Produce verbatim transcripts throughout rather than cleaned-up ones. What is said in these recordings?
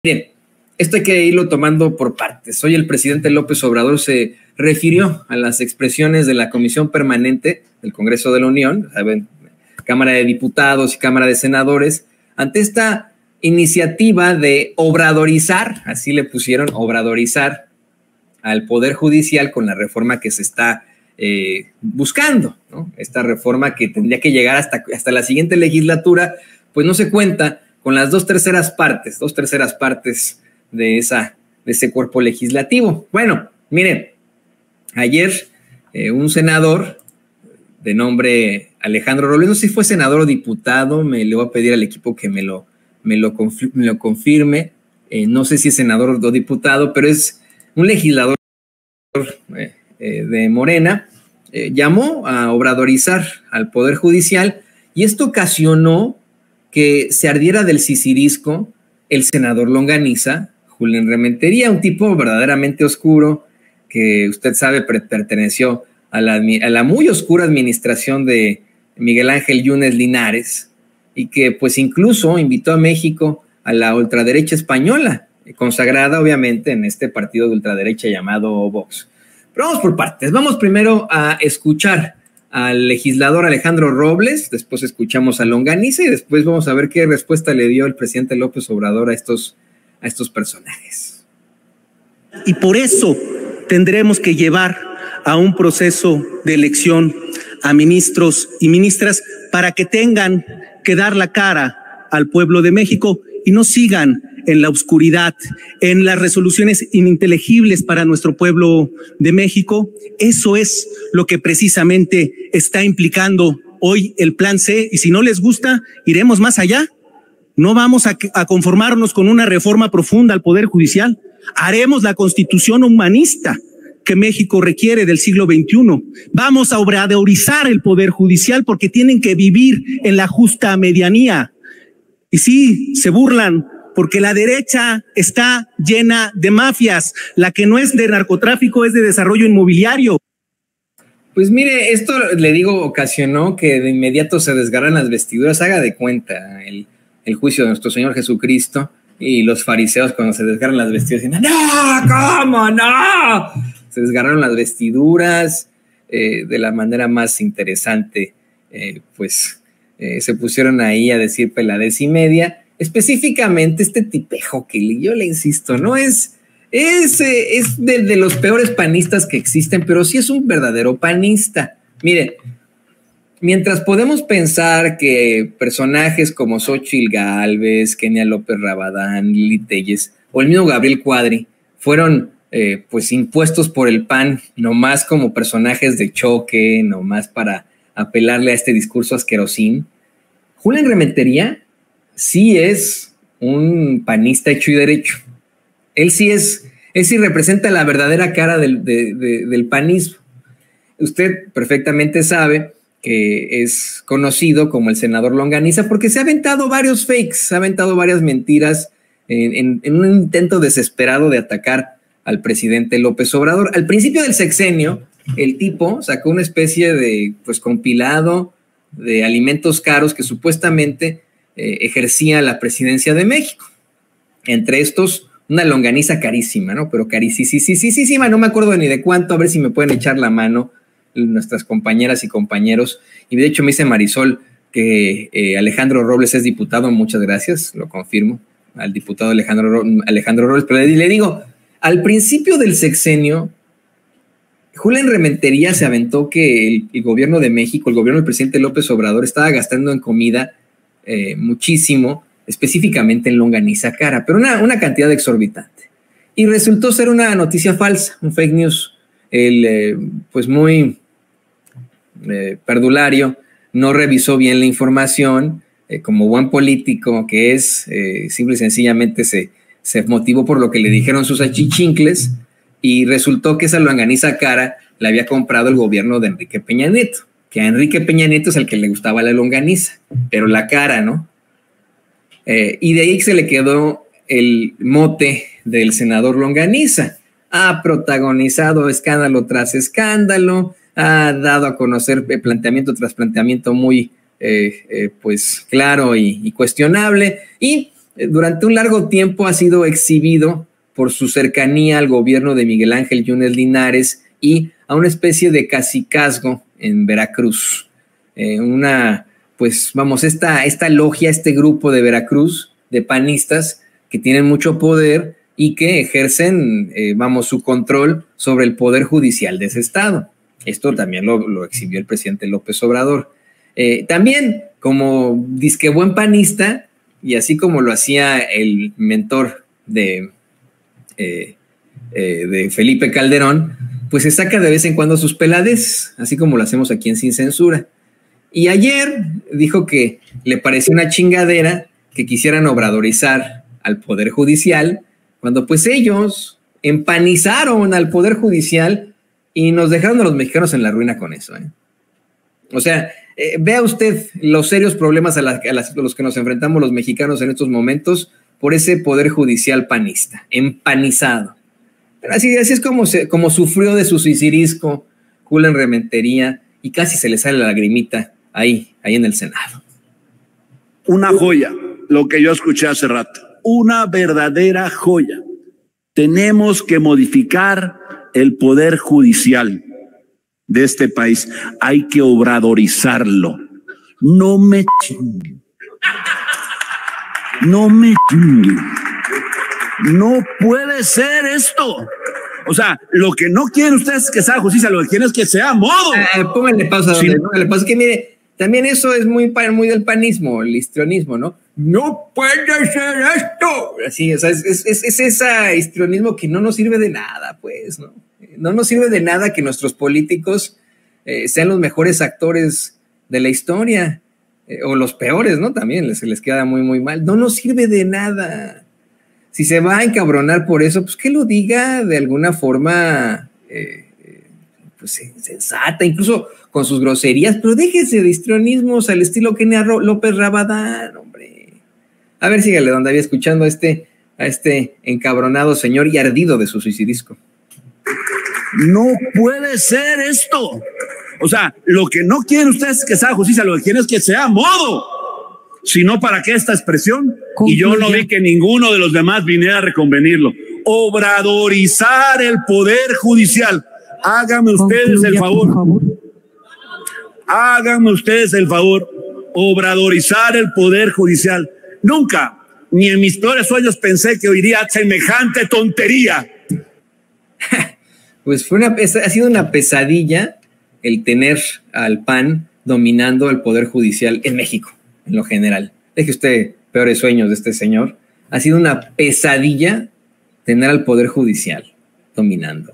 Miren, esto hay que irlo tomando por partes. Hoy el presidente López Obrador se refirió a las expresiones de la Comisión Permanente del Congreso de la Unión, ¿saben? Cámara de Diputados y Cámara de Senadores, ante esta iniciativa de obradorizar, así le pusieron, obradorizar al Poder Judicial con la reforma que se está eh, buscando, ¿no? Esta reforma que tendría que llegar hasta, hasta la siguiente legislatura, pues no se cuenta con las dos terceras partes, dos terceras partes de, esa, de ese cuerpo legislativo. Bueno, miren, ayer eh, un senador de nombre Alejandro Robles, no sé si fue senador o diputado, me le voy a pedir al equipo que me lo, me lo, confirme, me lo confirme, eh, no sé si es senador o diputado, pero es un legislador eh, eh, de Morena, eh, llamó a obradorizar al Poder Judicial y esto ocasionó que se ardiera del sisirisco el senador longaniza, Julián Rementería, un tipo verdaderamente oscuro que usted sabe perteneció a la, a la muy oscura administración de Miguel Ángel Yunes Linares y que pues incluso invitó a México a la ultraderecha española, consagrada obviamente en este partido de ultraderecha llamado Vox. Pero vamos por partes, vamos primero a escuchar al legislador Alejandro Robles, después escuchamos a longaniza y después vamos a ver qué respuesta le dio el presidente López Obrador a estos, a estos personajes. Y por eso tendremos que llevar a un proceso de elección a ministros y ministras para que tengan que dar la cara al pueblo de México y no sigan en la oscuridad, en las resoluciones ininteligibles para nuestro pueblo de México. Eso es lo que precisamente está implicando hoy el Plan C, y si no les gusta, iremos más allá. No vamos a, a conformarnos con una reforma profunda al Poder Judicial. Haremos la Constitución humanista que México requiere del siglo veintiuno. Vamos a obradorizar el Poder Judicial porque tienen que vivir en la justa medianía. Y sí, se burlan porque la derecha está llena de mafias. La que no es de narcotráfico es de desarrollo inmobiliario. Pues mire, esto le digo ocasionó que de inmediato se desgarran las vestiduras. Haga de cuenta el, el juicio de nuestro Señor Jesucristo y los fariseos cuando se desgarran las vestiduras dicen, ¡no! ¿Cómo no? Se desgarraron las vestiduras eh, de la manera más interesante, eh, pues eh, se pusieron ahí a decir peladez y media. Específicamente este tipejo que yo le insisto, no es, es, es de, de los peores panistas que existen, pero sí es un verdadero panista. Mire, mientras podemos pensar que personajes como Xóchitl Gálvez, Kenia López Rabadán, Lili Téllez o el mismo Gabriel Cuadri fueron eh, pues impuestos por el P A N nomás como personajes de choque, nomás para apelarle a este discurso asquerosín, Julián Rementería sí es un panista hecho y derecho. Él sí es, él sí representa la verdadera cara del, de, de, del panismo. Usted perfectamente sabe que es conocido como el senador longaniza porque se ha aventado varios fakes, se ha aventado varias mentiras en, en, en un intento desesperado de atacar al presidente López Obrador. Al principio del sexenio, el tipo sacó una especie de pues compilado de alimentos caros que supuestamente Eh, ejercía la presidencia de México. Entre estos, una longaniza carísima, ¿no? Pero carísima, no me acuerdo ni de cuánto, a ver si me pueden echar la mano nuestras compañeras y compañeros. Y de hecho me dice Marisol que eh, Alejandro Robles es diputado, muchas gracias, lo confirmo, al diputado Alejandro, Alejandro Robles, pero le, le digo, al principio del sexenio, Julián Rementería se aventó que el, el gobierno de México, el gobierno del presidente López Obrador estaba gastando en comida Eh, muchísimo, específicamente en longaniza cara, pero una, una cantidad exorbitante. Y resultó ser una noticia falsa, un fake news. El, eh, pues muy eh, perdulario, no revisó bien la información, eh, como buen político que es, eh, simple y sencillamente se, se motivó por lo que le dijeron sus achichincles y resultó que esa longaniza cara la había comprado el gobierno de Enrique Peña Nieto, que a Enrique Peña Nieto es el que le gustaba la longaniza, pero la cara, ¿no? Eh, y de ahí se le quedó el mote del senador longaniza. Ha protagonizado escándalo tras escándalo, ha dado a conocer planteamiento tras planteamiento muy, eh, eh, pues, claro y, y cuestionable, y eh, durante un largo tiempo ha sido exhibido por su cercanía al gobierno de Miguel Ángel Yunes Linares y a una especie de cacicazgo en Veracruz. Eh, una, pues vamos, esta, esta logia, este grupo de Veracruz, de panistas, que tienen mucho poder y que ejercen, eh, vamos, su control sobre el poder judicial de ese estado. Esto también lo, lo exhibió el presidente López Obrador. Eh, también, como disque buen panista, y así como lo hacía el mentor de, eh, eh, de Felipe Calderón, pues se saca de vez en cuando sus pelades, así como lo hacemos aquí en Sin Censura. Y ayer dijo que le pareció una chingadera que quisieran obradorizar al Poder Judicial, cuando pues ellos empanizaron al Poder Judicial y nos dejaron a los mexicanos en la ruina con eso, ¿eh? O sea, eh, vea usted los serios problemas a, la, a, las, a los que nos enfrentamos los mexicanos en estos momentos por ese Poder Judicial panista, empanizado. Pero así, así es como, se, como sufrió de su suicirisco Julen Rementería y casi se le sale la lagrimita ahí, ahí en el Senado. Una joya, lo que yo escuché hace rato, una verdadera joya. Tenemos que modificar el Poder Judicial de este país. Hay que obradorizarlo. No me chingue. No me chingue. No puede ser esto. O sea, lo que no quieren ustedes es que sea justicia, lo que quieren es que sea modo. Eh, pónganle pausa, sí. donde, pónganle pausa. Que mire, también eso es muy, muy del panismo, el histrionismo, ¿no? No puede ser esto. Así, o sea, es, es, es, es ese histrionismo que no nos sirve de nada, pues, ¿no? No nos sirve de nada que nuestros políticos eh, sean los mejores actores de la historia, eh, o los peores, ¿no? También les, les queda muy, muy mal. No nos sirve de nada. Si se va a encabronar por eso, pues que lo diga de alguna forma eh, pues, sensata, incluso con sus groserías, pero déjese de histrionismos al estilo Kenia López Rabadán, hombre. A ver, sígale, donde había escuchando a este, a este encabronado señor y ardido de su suicidisco. No puede ser esto. O sea, lo que no quieren ustedes es que sea justicia, lo que quieren es que sea modo. Si no, ¿para qué esta expresión? Concluye. Y yo no vi que ninguno de los demás viniera a reconvenirlo. Obradorizar el Poder Judicial. Háganme ustedes Concluye, el favor. favor. Háganme ustedes el favor. Obradorizar el Poder Judicial. Nunca, ni en mis peores sueños pensé que oiría semejante tontería. Pues fue una, ha sido una pesadilla el tener al P A N dominando el Poder Judicial en México, en lo general. Deje usted peores sueños de este señor. Ha sido una pesadilla tener al Poder Judicial dominando.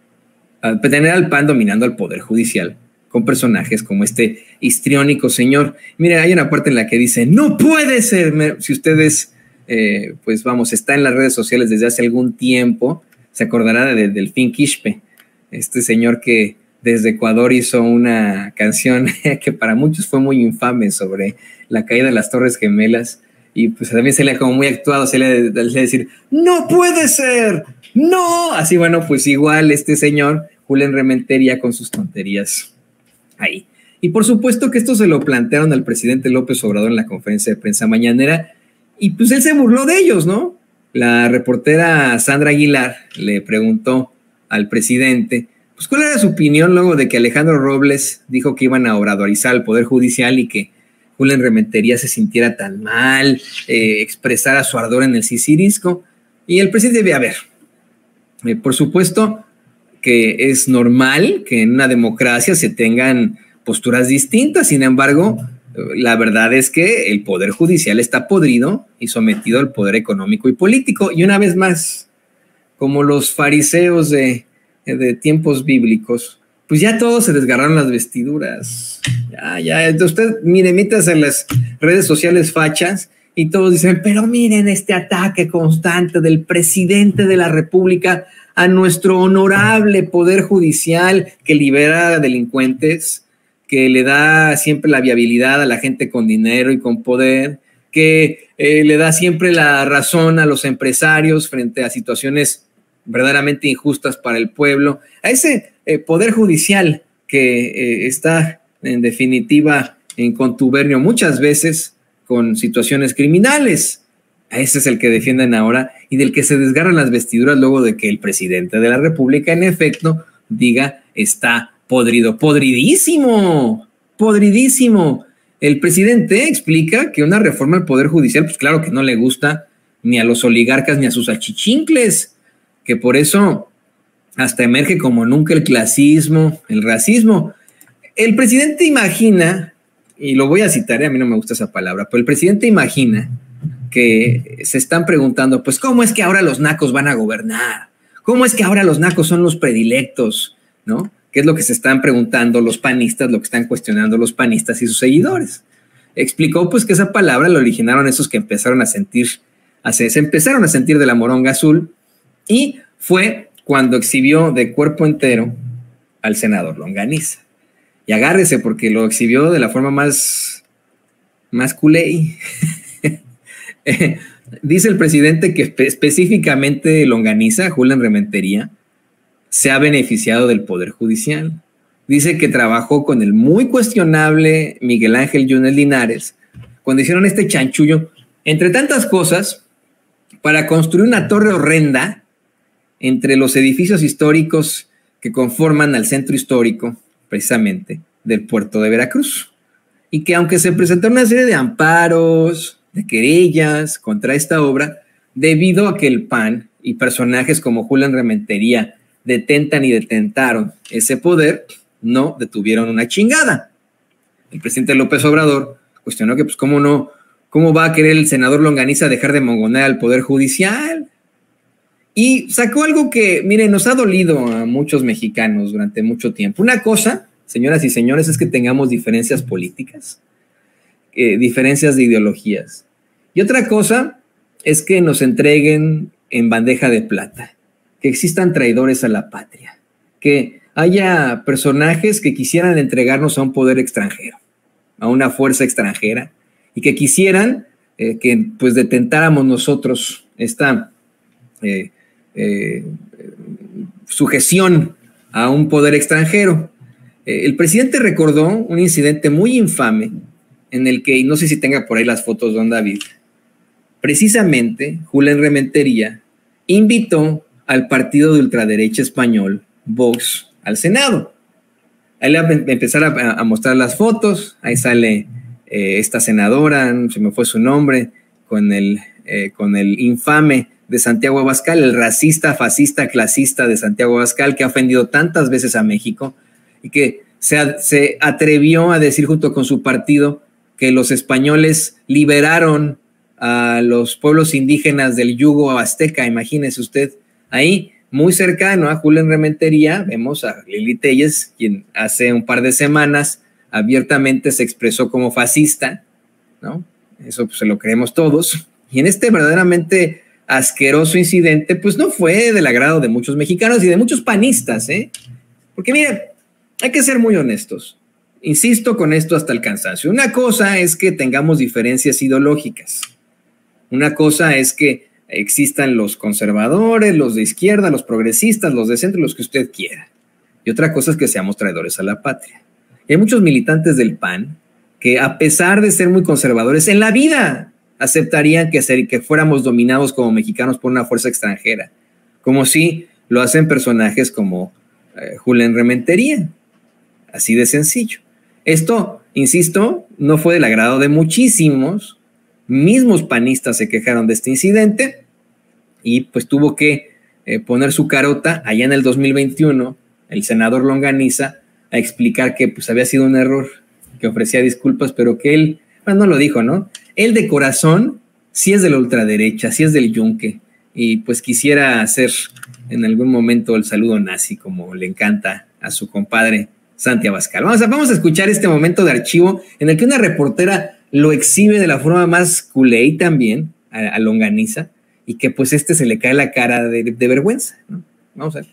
Tener al P A N dominando al Poder Judicial con personajes como este histriónico señor. Mire, hay una parte en la que dice, no puede ser. Si ustedes, eh, pues vamos, está en las redes sociales desde hace algún tiempo, se acordará de Delfín Quixpe, este señor que desde Ecuador hizo una canción que para muchos fue muy infame sobre la caída de las Torres Gemelas, y pues también se le ha como muy actuado, se le ha de decir, ¡no puede ser! ¡No! Así, bueno, pues igual este señor, Julen Rementería, con sus tonterías ahí. Y por supuesto que esto se lo plantearon al presidente López Obrador en la conferencia de prensa mañanera, y pues él se burló de ellos, ¿no? La reportera Sandra Aguilar le preguntó al presidente, pues, ¿cuál era su opinión luego de que Alejandro Robles dijo que iban a obradorizar el Poder Judicial y que Julen Rementería se sintiera tan mal, eh, expresara su ardor en el sicirisco? Y el presidente debe, a ver, eh, por supuesto que es normal que en una democracia se tengan posturas distintas, sin embargo, la verdad es que el Poder Judicial está podrido y sometido al poder económico y político. Y una vez más, como los fariseos de, de tiempos bíblicos, pues ya todos se desgarraron las vestiduras. Ya, ya, usted, mire, métase en las redes sociales fachas y todos dicen, pero miren este ataque constante del presidente de la República a nuestro honorable Poder Judicial que libera delincuentes, que le da siempre la viabilidad a la gente con dinero y con poder, que eh, le da siempre la razón a los empresarios frente a situaciones verdaderamente injustas para el pueblo, a ese eh, Poder Judicial que eh, está en definitiva en contubernio muchas veces con situaciones criminales. A ese es el que defienden ahora y del que se desgarran las vestiduras luego de que el presidente de la República, en efecto, diga está podrido, podridísimo, podridísimo. El presidente explica que una reforma al Poder Judicial, pues claro que no le gusta ni a los oligarcas ni a sus achichincles, que por eso hasta emerge como nunca el clasismo, el racismo. El presidente imagina, y lo voy a citar, a mí no me gusta esa palabra, pero el presidente imagina que se están preguntando, pues, ¿cómo es que ahora los nacos van a gobernar? ¿Cómo es que ahora los nacos son los predilectos? ¿No? ¿Qué es lo que se están preguntando los panistas, lo que están cuestionando los panistas y sus seguidores? Explicó, pues, que esa palabra la originaron esos que empezaron a sentir, a se, se empezaron a sentir de la moronga azul, y fue cuando exhibió de cuerpo entero al senador Longaniza. Y agárrese, porque lo exhibió de la forma más, más culé. Eh, dice el presidente que espe específicamente Longaniza, Julián Rementería, se ha beneficiado del Poder Judicial. Dice que trabajó con el muy cuestionable Miguel Ángel Yunes Linares cuando hicieron este chanchullo, entre tantas cosas, para construir una torre horrenda entre los edificios históricos que conforman al centro histórico, precisamente, del puerto de Veracruz. Y que aunque se presentaron una serie de amparos, de querellas contra esta obra, debido a que el P A N y personajes como Julián Rementería detentan y detentaron ese poder, no detuvieron una chingada. El presidente López Obrador cuestionó que, pues, ¿cómo no? ¿Cómo va a querer el senador Longaniza dejar de mongonear al Poder Judicial? Y sacó algo que, miren, nos ha dolido a muchos mexicanos durante mucho tiempo. Una cosa, señoras y señores, es que tengamos diferencias políticas, eh, diferencias de ideologías. Y otra cosa es que nos entreguen en bandeja de plata, que existan traidores a la patria, que haya personajes que quisieran entregarnos a un poder extranjero, a una fuerza extranjera, y que quisieran eh, que pues detentáramos nosotros esta eh, eh, sujeción a un poder extranjero. Eh, el presidente recordó un incidente muy infame en el que, y no sé si tenga por ahí las fotos, don David, precisamente Julián Rementería invitó al partido de ultraderecha español, Vox, al Senado. Ahí le va a empezar a, a mostrar las fotos. Ahí sale eh, esta senadora, se me fue su nombre, con el, eh, con el infame de Santiago Abascal, el racista, fascista, clasista de Santiago Abascal, que ha ofendido tantas veces a México y que se, se atrevió a decir junto con su partido que los españoles liberaron a los pueblos indígenas del yugo azteca. Imagínese usted, ahí muy cercano a Julián Rementería vemos a Lili Téllez, quien hace un par de semanas abiertamente se expresó como fascista, ¿no? Eso pues se lo creemos todos. Y en este verdaderamente asqueroso incidente, pues no fue del agrado de muchos mexicanos y de muchos panistas, ¿eh? Porque miren, hay que ser muy honestos. Insisto con esto hasta el cansancio. Una cosa es que tengamos diferencias ideológicas. Una cosa es que existan los conservadores, los de izquierda, los progresistas, los de centro, los que usted quiera. Y otra cosa es que seamos traidores a la patria. Y hay muchos militantes del P A N que, a pesar de ser muy conservadores, en la vida aceptarían que, ser, que fuéramos dominados como mexicanos por una fuerza extranjera, como si lo hacen personajes como eh, Julián Rementería. Así de sencillo. Esto, insisto, no fue del agrado de muchísimos. Mismos panistas se quejaron de este incidente y pues tuvo que eh, poner su carota allá en el dos mil veintiuno, el senador Longaniza, a explicar que pues había sido un error, que ofrecía disculpas, pero que él, bueno, no lo dijo, ¿no? Él de corazón sí es de la ultraderecha, sí es del yunque, y pues quisiera hacer en algún momento el saludo nazi, como le encanta a su compadre Santi Abascal. Vamos a, vamos a escuchar este momento de archivo en el que una reportera lo exhibe de la forma más culé también a, a Longaniza, y que pues este se le cae la cara de, de vergüenza, ¿no? Vamos a ver.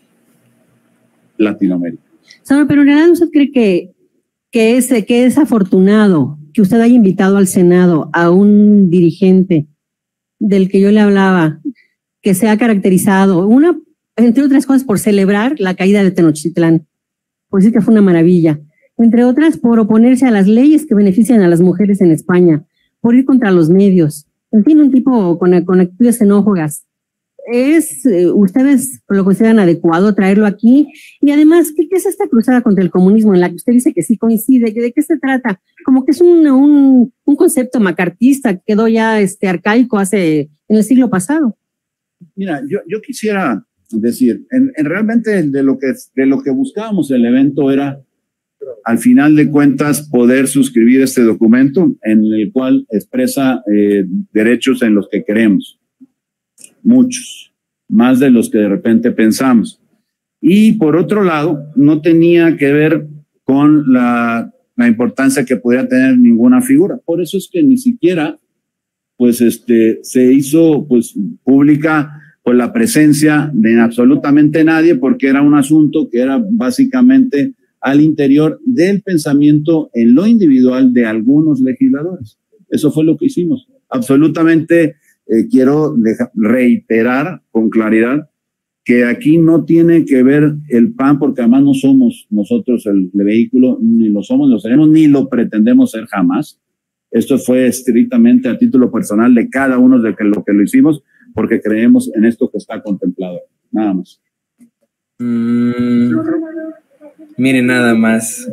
Latinoamérica. Señor, pero en realidad usted cree que, que, es, que es afortunado que usted haya invitado al Senado a un dirigente del que yo le hablaba, que se ha caracterizado, una, entre otras cosas, por celebrar la caída de Tenochtitlán, por decir que fue una maravilla, entre otras por oponerse a las leyes que benefician a las mujeres en España, por ir contra los medios, en fin, un tipo con, con actitudes xenófobas. ¿Es, eh, ustedes lo consideran adecuado traerlo aquí? Y además, ¿qué, ¿qué es esta cruzada contra el comunismo en la que usted dice que sí coincide? ¿De qué se trata? Como que es un, un, un concepto macartista que quedó ya este, arcaico hace, en el siglo pasado. Mira, yo, yo quisiera decir, en, en realmente de lo, que, de lo que buscábamos el evento era, al final de cuentas, poder suscribir este documento en el cual expresa eh, derechos en los que queremos. Muchos, más de los que de repente pensamos. Y por otro lado, no tenía que ver con la, la importancia que pudiera tener ninguna figura. Por eso es que ni siquiera pues este, se hizo pues, pública pues, la presencia de absolutamente nadie, porque era un asunto que era básicamente al interior del pensamiento en lo individual de algunos legisladores. Eso fue lo que hicimos. Absolutamente. Eh, quiero dejar, reiterar con claridad que aquí no tiene que ver el P A N, porque además no somos nosotros el, el vehículo, ni lo somos, ni lo seremos, ni lo pretendemos ser jamás. Esto fue estrictamente a título personal de cada uno de que lo que lo hicimos, porque creemos en esto que está contemplado. Nada más. Mm, miren, nada más.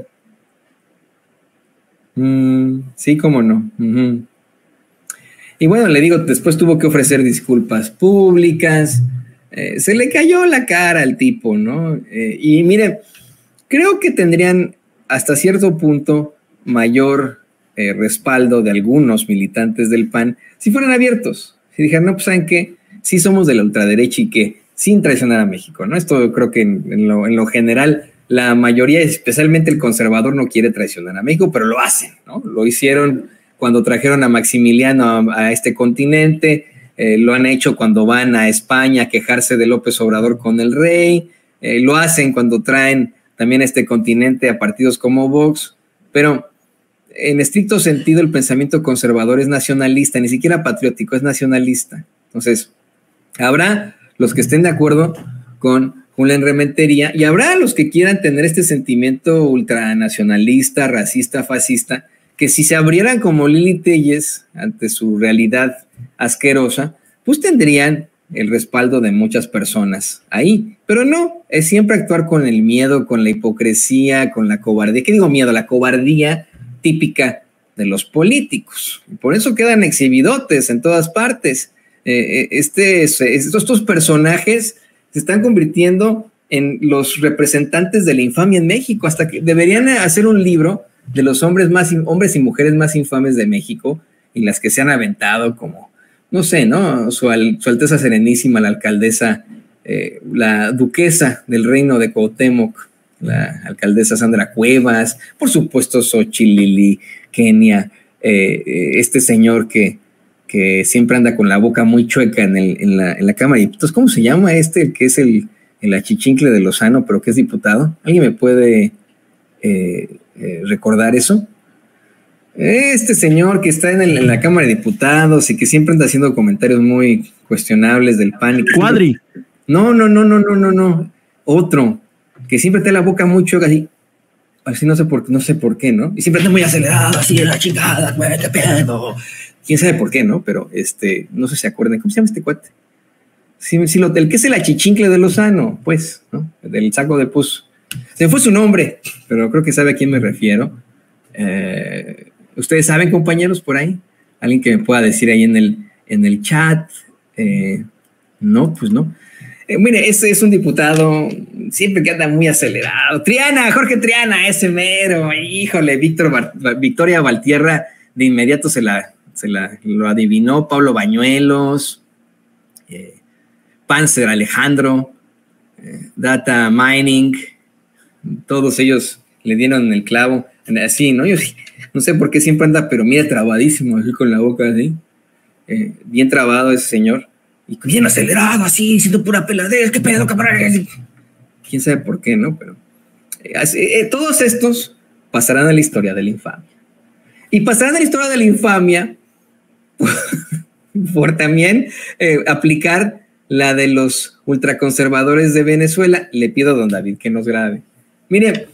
Mm, sí, cómo no. Uh-huh. Y bueno, le digo, después tuvo que ofrecer disculpas públicas, eh, se le cayó la cara al tipo, ¿no? Eh, y mire, creo que tendrían hasta cierto punto mayor eh, respaldo de algunos militantes del P A N si fueran abiertos, si dijeran, no, pues saben que sí somos de la ultraderecha y que sin traicionar a México, ¿no? Esto creo que en, en, lo, en lo general la mayoría, especialmente el conservador, no quiere traicionar a México, pero lo hacen, ¿no? Lo hicieron cuando trajeron a Maximiliano a, a este continente, eh, lo han hecho cuando van a España a quejarse de López Obrador con el rey, eh, lo hacen cuando traen también a este continente a partidos como Vox, pero en estricto sentido el pensamiento conservador es nacionalista, ni siquiera patriótico, es nacionalista. Entonces, habrá los que estén de acuerdo con Julián Rementería y habrá los que quieran tener este sentimiento ultranacionalista, racista, fascista, que si se abrieran como Lili Téllez ante su realidad asquerosa, pues tendrían el respaldo de muchas personas ahí. Pero no, es siempre actuar con el miedo, con la hipocresía, con la cobardía. ¿Qué digo miedo? La cobardía típica de los políticos. Y por eso quedan exhibidotes en todas partes. Eh, este, estos, estos personajes se están convirtiendo en los representantes de la infamia en México, hasta que deberían hacer un libro de los hombres más hombres y mujeres más infames de México y las que se han aventado, como no sé, ¿no? Su, al, su Alteza Serenísima, la alcaldesa, eh, la duquesa del reino de Cuauhtémoc, la alcaldesa Sandra Cuevas, por supuesto Xochitl, Lili, Kenia, eh, este señor que, que siempre anda con la boca muy chueca en, el, en, la, en la Cámara de Diputados. ¿Cómo se llama este, el que es el, el achichincle de Lozano, pero que es diputado? ¿Alguien me puede eh, eh, recordar eso? Este señor que está en, el, en la Cámara de Diputados y que siempre anda haciendo comentarios muy cuestionables del P A N. Y que Cuadri. Siempre... No, no, no, no, no, no, no. Otro, que siempre te la boca muy chueca, así, así no sé por, no sé por qué, ¿no? Y siempre está muy acelerado, así en la chingada, güey, qué pedo. Quién sabe por qué, ¿no? Pero este, no sé si se acuerdan. ¿Cómo se llama este cuate? Sí, sí, lo, el que es el achichincle de Lozano, pues, ¿no? Del saco de pus. Se me fue su nombre, pero creo que sabe a quién me refiero. Eh, ¿Ustedes saben, compañeros, por ahí? ¿Alguien que me pueda decir ahí en el, en el chat? Eh, no, pues no. Eh, mire, ese es un diputado siempre que anda muy acelerado. Triana, Jorge Triana, ese mero. Híjole, Víctor Bar- Victoria Valtierra de inmediato se la, se la lo adivinó. Pablo Bañuelos, eh, Panzer Alejandro, eh, Data Mining, todos ellos le dieron el clavo. Así, ¿no? Yo sí, no sé por qué siempre anda, pero mira, trabadísimo, así con la boca así. Eh, bien trabado ese señor. Y bien acelerado, así, siendo pura peladez. ¿Qué pedo, cabrón? Quién sabe por qué, ¿no? Pero eh, así, eh, todos estos pasarán a la historia de la infamia. Y pasarán a la historia de la infamia por, por también eh, aplicar la de los ultraconservadores de Venezuela. Le pido a don David que nos grabe. Mire,